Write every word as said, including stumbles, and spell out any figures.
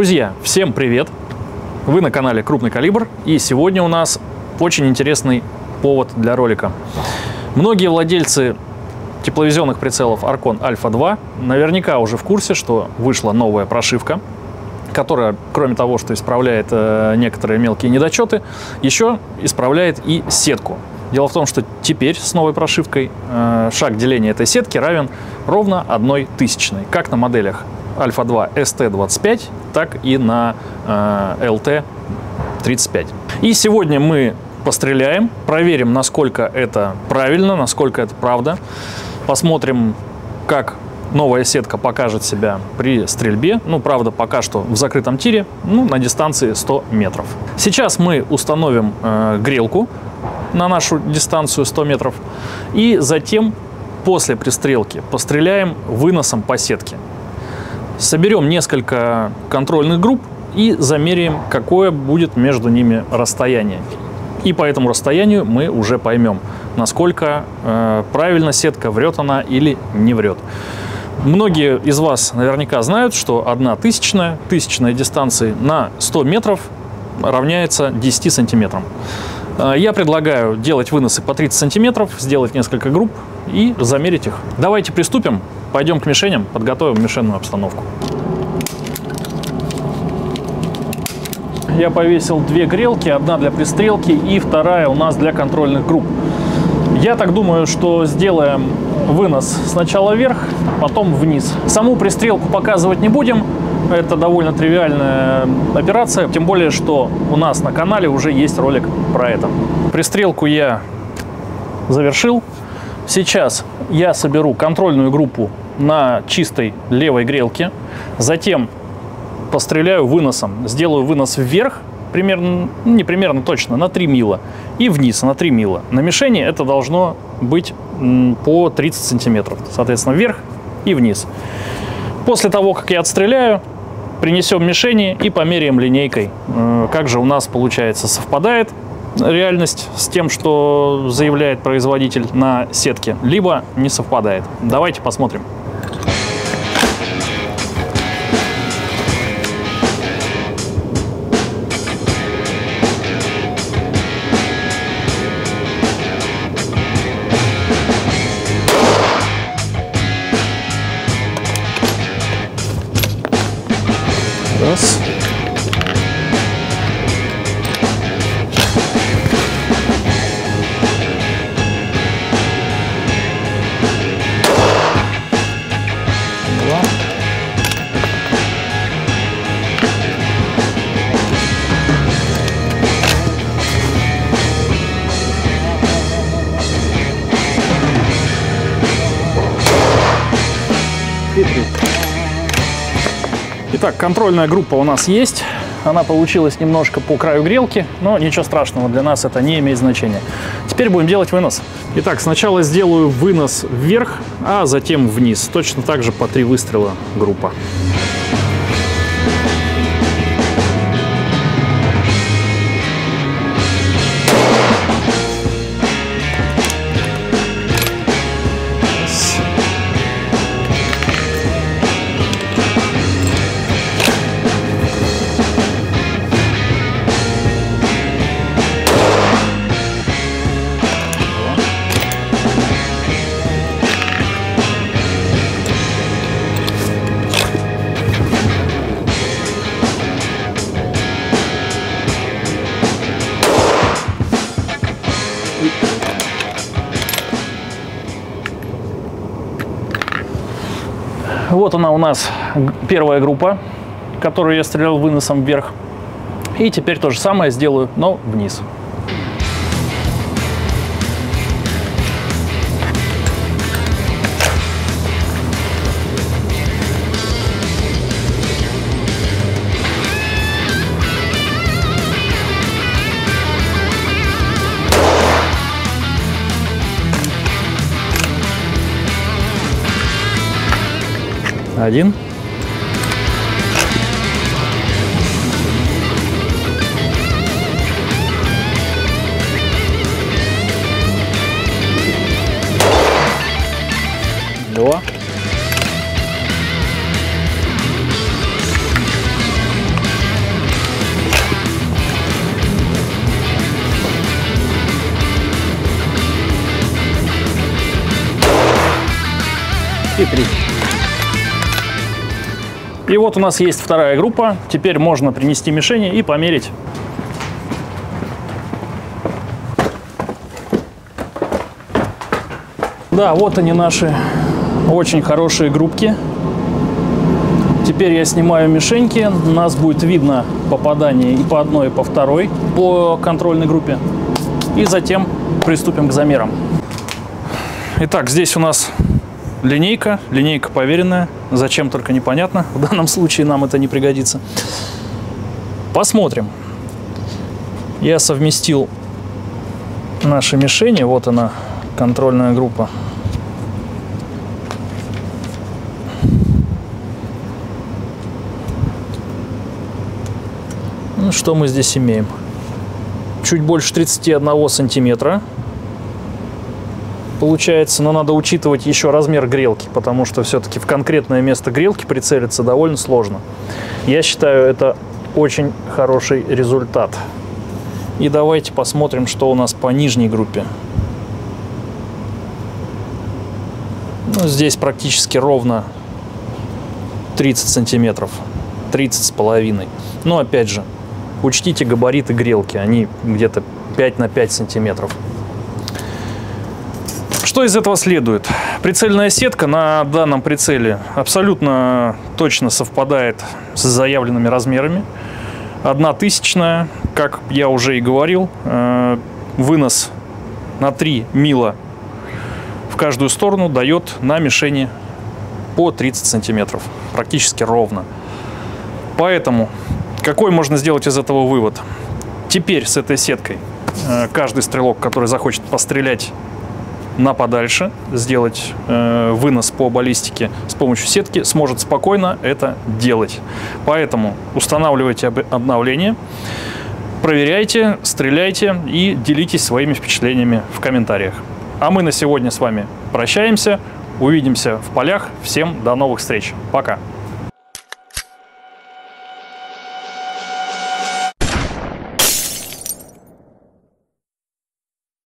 Друзья, всем привет! Вы на канале Крупный Калибр, и сегодня у нас очень интересный повод для ролика. Многие владельцы тепловизионных прицелов Аркон Альфа два наверняка уже в курсе, что вышла новая прошивка, которая, кроме того, что исправляет э, некоторые мелкие недочеты, еще исправляет и сетку. Дело в том, что теперь с новой прошивкой э, шаг деления этой сетки равен ровно одной тысячной, как на моделях Альфа два эс тэ двадцать пять, так и на э, эл тэ тридцать пять. И сегодня мы постреляем, проверим, насколько это правильно, насколько это правда. Посмотрим, как новая сетка покажет себя при стрельбе. Ну, правда, пока что в закрытом тире, ну, на дистанции сто метров. Сейчас мы установим э, грелку на нашу дистанцию сто метров. И затем, после пристрелки, постреляем выносом по сетке. Соберем несколько контрольных групп и замеряем, какое будет между ними расстояние. И по этому расстоянию мы уже поймем, насколько э, правильно сетка, врет она или не врет. Многие из вас наверняка знают, что одна тысячная, тысячная дистанции на сто метров равняется десяти сантиметрам. Я предлагаю делать выносы по тридцать сантиметров, сделать несколько групп и замерить их. Давайте приступим, пойдем к мишеням, подготовим мишенную обстановку. Я повесил две грелки, одна для пристрелки и вторая у нас для контрольных групп. Я так думаю, что сделаем вынос сначала вверх, потом вниз. Саму пристрелку показывать не будем. Это довольно тривиальная операция, тем более, что у нас на канале уже есть ролик про это. Пристрелку я завершил. Сейчас я соберу контрольную группу на чистой левой грелке. Затем постреляю выносом. Сделаю вынос вверх, примерно, не примерно точно, на три мила. И вниз на три мила. На мишени это должно быть по тридцать сантиметров. Соответственно, вверх и вниз. После того, как я отстреляю, принесем мишени и померяем линейкой, как же у нас получается, совпадает реальность с тем, что заявляет производитель на сетке, либо не совпадает. Давайте посмотрим. Раз. Два. И три. Итак, контрольная группа у нас есть. Она получилась немножко по краю грелки, но ничего страшного, для нас это не имеет значения. Теперь будем делать вынос. Итак, сначала сделаю вынос вверх, а затем вниз. Точно так же по три выстрела группа. Вот она у нас первая группа, которую я стрелял выносом вверх. И теперь то же самое сделаю, но вниз. Один. Два. три. И вот у нас есть вторая группа. Теперь можно принести мишени и померить. Да, вот они, наши очень хорошие группки. Теперь я снимаю мишеньки. У нас будет видно попадание и по одной, и по второй по контрольной группе. И затем приступим к замерам. Итак, здесь у нас линейка. Линейка поверенная. Зачем, только непонятно. В данном случае нам это не пригодится. Посмотрим. Я совместил наши мишени. Вот она, контрольная группа. Ну, что мы здесь имеем? Чуть больше тридцати одного сантиметра получается, но надо учитывать еще размер грелки, потому что все-таки в конкретное место грелки прицелиться довольно сложно. Я считаю, это очень хороший результат. И давайте посмотрим, что у нас по нижней группе. Ну, здесь практически ровно тридцать сантиметров, тридцать с половиной. Но опять же, учтите габариты грелки, они где-то пять на пять сантиметров. Что из этого следует? Прицельная сетка на данном прицеле абсолютно точно совпадает с заявленными размерами. Одна тысячная, как я уже и говорил, вынос на три мила в каждую сторону дает на мишени по тридцать сантиметров, практически ровно. Поэтому какой можно сделать из этого вывод? Теперь с этой сеткой каждый стрелок, который захочет пострелять на подальше, сделать э, вынос по баллистике с помощью сетки, сможет спокойно это делать. Поэтому устанавливайте обновления, проверяйте, стреляйте и делитесь своими впечатлениями в комментариях. А мы на сегодня с вами прощаемся, увидимся в полях. Всем до новых встреч. Пока!